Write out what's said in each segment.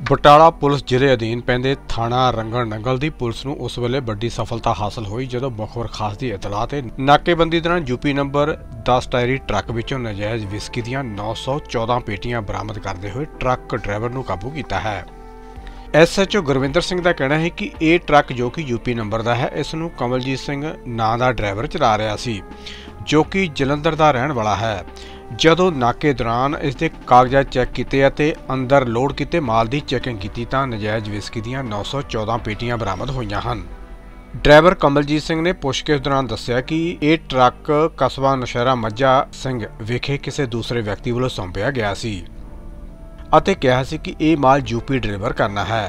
Batala police ਜ਼ਿਲ੍ਹੇ ਅਧੀਨ ਪੈਂਦੇ ਥਾਣਾ ਰੰਗਣ ਨੰਗਲ ਦੀ ਪੁਲਿਸ ਨੂੰ ਉਸ ਵੇਲੇ ਵੱਡੀ ਸਫਲਤਾ ਹਾਸਲ ਹੋਈ ਜਦੋਂ ਮੁਖਬਰ ਖਾਸ ਦੀ ਇਤਲਾਹ ਤੇ ਨਾਕੇਬੰਦੀ ਦੌਰਾਨ ਯੂਪੀ ਨੰਬਰ 10 ਟਾਇਰੀ ਟਰੱਕ ਵਿੱਚੋਂ ਨਜਾਇਜ਼ ਵਿਸਕੀ ਦੀਆਂ 914 ਪੇਟੀਆਂ ਬਰਾਮਦ ਕਰਦੇ ਹੋਏ ਟਰੱਕ ਡਰਾਈਵਰ ਨੂੰ ਕਾਬੂ ਕੀਤਾ ਹੈ। ਐਸਐਚਓ ਗੁਰਵਿੰਦਰ ਸਿੰਘ ਦਾ ਕਹਿਣਾ ਹੈ ਕਿ ਇਹ ਟਰੱਕ ਜੋ ਕਿ ਯੂਪੀ ਨੰਬਰ ਦਾ ਹੈ, ਇਸ ਨੂੰ ਕਮਲਜੀਤ ਸਿੰਘ ਨਾਂ ਦਾ ਡਰਾਈਵਰ ਚਲਾ ਰਿਹਾ ਸੀ ਜੋ ਕਿ ਜਲੰਧਰ ਦਾ ਰਹਿਣ ਵਾਲਾ ਹੈ। ਜਦੋਂ ਨਾਕੇ ਦੌਰਾਨ ਇਸ ਦੇ ਕਾਗਜ਼ਾਤ ਚੈੱਕ ਕੀਤੇ ਅਤੇ ਅੰਦਰ ਲੋਡ ਕੀਤੇ ਮਾਲ ਦੀ ਚੈਕਿੰਗ ਕੀਤੀ ਤਾਂ ਨਜਾਇਜ਼ ਵਿਸਕੀ ਦੀਆਂ 914 ਪੇਟੀਆਂ ਬਰਾਮਦ ਹੋਈਆਂ ਹਨ। ਡਰਾਈਵਰ ਕਮਲਜੀਤ ਸਿੰਘ ਨੇ ਪੁੱਛਗਿੱਛ ਦੌਰਾਨ ਦੱਸਿਆ ਕਿ ਇਹ ਟਰੱਕ ਕਸਬਾ ਨੌਸ਼ਹਿਰਾ ਮੱਝਾ ਸਿੰਘ ਵਿਖੇ ਕਿਸੇ ਦੂਸਰੇ ਵਿਅਕਤੀ ਵੱਲੋਂ ਸੌਂਪਿਆ ਗਿਆ ਸੀ ਅਤੇ ਕਿਹਾ ਸੀ ਕਿ ਇਹ ਮਾਲ ਯੂਪੀ ਡਿਲੀਵਰ ਕਰਨਾ ਹੈ।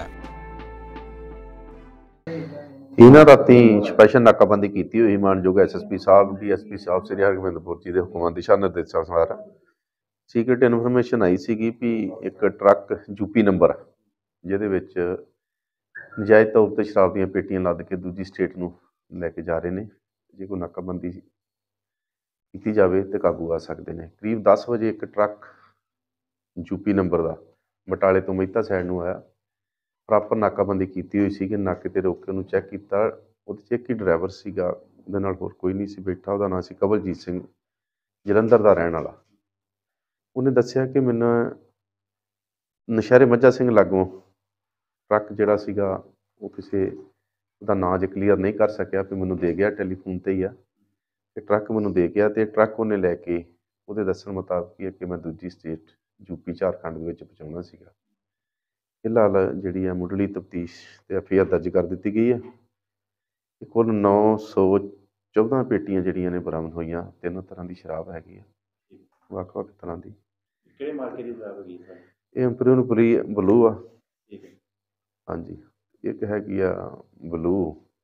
ਇਹਨਾਂ ਰਾਤੀ ਸਪੈਸ਼ਲ ਨਾਕਾਬੰਦੀ ਕੀਤੀ ਹੋਈ ਮਾਨਯੋਗ ਐਸਐਸਪੀ ਸਾਹਿਬ ਡੀਐਸਪੀ ਸਾਹਿਬ ਸ੍ਰੀ ਹਰਗੋਬਿੰਦਪੁਰ ਜੀ ਦੇ ਹੁਕਮਾਂ ਦਿਸ਼ਾ ਨਿਰਦੇਸ਼ਾਂ ਅਨੁਸਾਰ ਸੀਕ੍ਰੇਟ ਇਨਫੋਰਮੇਸ਼ਨ ਆਈ ਸੀਗੀ ਵੀ ਇੱਕ ਟਰੱਕ ਯੂਪੀ ਨੰਬਰ ਜਿਹਦੇ ਵਿੱਚ ਨਜਾਇਜ਼ ਤੌਰ 'ਤੇ ਸ਼ਰਾਬ ਦੀਆਂ ਪੇਟੀਆਂ ਲੱਦ ਕੇ ਦੂਜੀ ਸਟੇਟ ਨੂੰ ਲੈ ਕੇ ਜਾ ਰਹੇ ਨੇ। ਜੇ ਕੋਈ ਨਾਕਾਬੰਦੀ ਕੀਤੀ ਜਾਵੇ ਤਾਂ ਕਾਬੂ ਆ ਸਕਦੇ ਨੇ। ਕਰੀਬ 10 ਵਜੇ ਇੱਕ ਟਰੱਕ ਯੂਪੀ ਨੰਬਰ ਦਾ ਬਟਾਲੇ ਤੋਂ ਮਹਿਤਾ ਸਾਈਡ ਨੂੰ ਆਇਆ। ਪ੍ਰੋਪਰ ਨਾਕਾਬੰਦੀ ਕੀਤੀ ਹੋਈ ਸੀ ਕਿ ਨਾਕੇ 'ਤੇ ਰੋਕ ਕੇ ਉਹਨੂੰ ਚੈੱਕ ਕੀਤਾ। ਉਹਦੇ 'ਚ ਇੱਕ ਹੀ ਡਰਾਈਵਰ ਸੀਗਾ, ਉਹਦੇ ਨਾਲ ਹੋਰ ਕੋਈ ਨਹੀਂ ਸੀ ਬੈਠਾ। ਉਹਦਾ ਨਾਂ ਸੀ ਕਮਲਜੀਤ ਸਿੰਘ, ਜਲੰਧਰ ਦਾ ਰਹਿਣ ਵਾਲਾ। ਉਹਨੇ ਦੱਸਿਆ ਕਿ ਮੈਨੂੰ ਨੌਸ਼ਹਿਰੇ ਮੱਝਾ ਸਿੰਘ ਲਾਗੋਂ ਟਰੱਕ ਜਿਹੜਾ ਸੀਗਾ ਉਹ ਕਿਸੇ ਉਹਦਾ ਨਾਂ ਜੇ ਕਲੀਅਰ ਨਹੀਂ ਕਰ ਸਕਿਆ ਵੀ ਮੈਨੂੰ ਦੇ ਗਿਆ, ਟੈਲੀਫੋਨ 'ਤੇ ਹੀ ਆ ਕਿ ਟਰੱਕ ਮੈਨੂੰ ਦੇ ਗਿਆ ਅਤੇ ਟਰੱਕ ਉਹਨੇ ਲੈ ਕੇ ਉਹਦੇ ਦੱਸਣ ਮੁਤਾਬਕ ਹੀ ਹੈ ਕਿ ਮੈਂ ਦੂਜੀ ਸਟੇਟ ਯੂਪੀ ਝਾਰਖੰਡ ਦੇ ਵਿੱਚ ਪਹੁੰਚਾਉਣਾ ਸੀਗਾ। ਫਿਲਹਾਲ ਜਿਹੜੀ ਆ ਮੁੱਢਲੀ ਤਫਤੀਸ਼ ਤੇ ਐਫਆਈਆਰ ਦਰਜ ਕਰ ਦਿੱਤੀ ਗਈ ਹੈ। ਕੁੱਲ 914 ਪੇਟੀਆਂ ਜਿਹੜੀਆਂ ਨੇ ਬਰਾਮਦ ਹੋਈਆਂ। 3 ਤਰ੍ਹਾਂ ਦੀ ਸ਼ਰਾਬ ਹੈਗੀ ਆ, ਵੱਖ-ਵੱਖ ਤਰ੍ਹਾਂ ਦੀ। ਕਿਹੜੇ ਮਾਰਕੇ ਦੀ ਸ਼ਰਾਬ ਹੈਗੀ ਸਰ? ਇਹ ਇੰਪੀਰੀਅਲ ਬਲੂ ਆ। ਠੀਕ ਹੈ। ਹਾਂਜੀ, ਇੱਕ ਹੈਗੀ ਆ ਬਲੂ,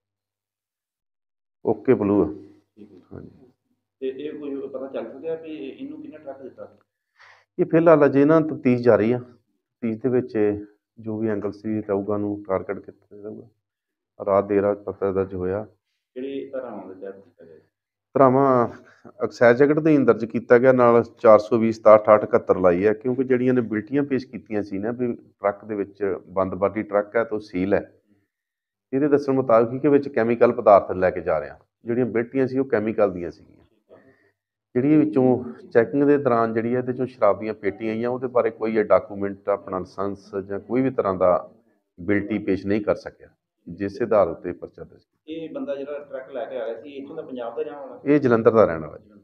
ਓਕੇ ਬਲੂ ਆ। ਠੀਕ ਹੈ। ਹਾਂਜੀ। ਤੇ ਇਹ ਕੋਈ ਪਤਾ ਚੱਲ ਸਕਿਆ ਵੀ ਇਹਨੂੰ ਕਿਹਨੇ ਟਰੱਕ ਦਿੱਤਾ? ਇਹ ਫਿਲਹਾਲ ਅਜੇ ਨਾ ਤਫਤੀਸ਼ ਜਾਰੀ ਆ। ਤਫਤੀਸ਼ ਦੇ ਵਿੱਚ ਜੋ ਵੀ ਐਂਗਲ ਸੀ ਰਹੂਗਾ ਉਹਨੂੰ ਟਾਰਗੇਟ ਕੀਤਾ ਜਾਊਗਾ। ਰਾਤ ਦੇਰ ਰਾਤ ਪਤਾ ਦਰਜ ਹੋਇਆ। ਕਿਹੜੀ ਧਾਰਾਵਾਂ ਦੇ ਤਹਿਤ ਕੀਤਾ ਗਿਆ? ਧਾਰਾਵਾਂ ਐਕਸਾਈਜ਼ ਐਕਟ ਦੇ ਦਰਜ ਕੀਤਾ ਗਿਆ, ਨਾਲ 420 67 71 ਲਾਈ ਹੈ ਕਿਉਂਕਿ ਜਿਹੜੀਆਂ ਨੇ ਬਿਲਟੀਆਂ ਪੇਸ਼ ਕੀਤੀਆਂ ਸੀ ਨਾ ਵੀ ਟਰੱਕ ਦੇ ਵਿੱਚ ਬੰਦ ਬਾਡੀ ਟਰੱਕ ਹੈ ਤਾਂ ਉਹ ਸੀਲ ਹੈ। ਇਹਦੇ ਦੱਸਣ ਮੁਤਾਬਕ ਹੀ ਕਿ ਵਿੱਚ ਕੈਮੀਕਲ ਪਦਾਰਥ ਲੈ ਕੇ ਜਾ ਰਿਹਾ। ਜਿਹੜੀਆਂ ਬਿਲਟੀਆਂ ਸੀ ਉਹ ਕੈਮੀਕਲ ਦੀਆਂ ਸੀਗੀਆਂ। ਜਿਹੜੀ ਵਿੱਚੋਂ ਚੈਕਿੰਗ ਦੇ ਦੌਰਾਨ ਜਿਹੜੀ ਹੈ ਇਹਦੇ 'ਚੋਂ ਸ਼ਰਾਬ ਦੀਆਂ ਪੇਟੀਆਂ ਆਈਆਂ, ਉਹਦੇ ਬਾਰੇ ਕੋਈ ਡਾਕੂਮੈਂਟ ਆਪਣਾ ਲਾਇਸੈਂਸ ਜਾਂ ਕੋਈ ਵੀ ਤਰ੍ਹਾਂ ਦਾ ਬਿਲਟੀ ਪੇਸ਼ ਨਹੀਂ ਕਰ ਸਕਿਆ, ਜਿਸ ਆਧਾਰ ਉੱਤੇ ਪਰਚਾ ਦਰਜ। ਇਹ ਬੰਦਾ ਜਿਹੜਾ ਟਰੱਕ ਲੈ ਕੇ ਆ ਰਿਹਾ ਸੀ ਇੱਥੋਂ ਦਾ ਪੰਜਾਬ ਦਾ ਰਹਿਣ ਵਾਲਾ? ਇਹ ਜਲੰਧਰ ਦਾ ਰਹਿਣ ਵਾਲਾ ਜੀ।